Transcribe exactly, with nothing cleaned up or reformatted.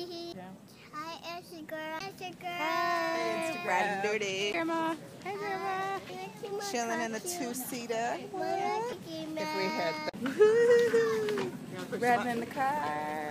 Hi, Instagram. Instagram. Hi, Instagram. Riding dirty. Grandma. Hey, Grandma. Chilling in the two-seater. If If we had riding in the car.